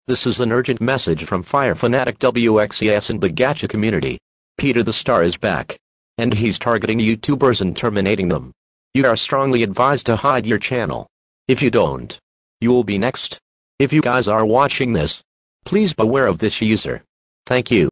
This is an urgent message from Fire Fanatic WXES and the Gacha community. Peter the Star is back. And he's targeting YouTubers and terminating them. You are strongly advised to hide your channel. If you don't, you will be next. If you guys are watching this, please beware of this user. Thank you.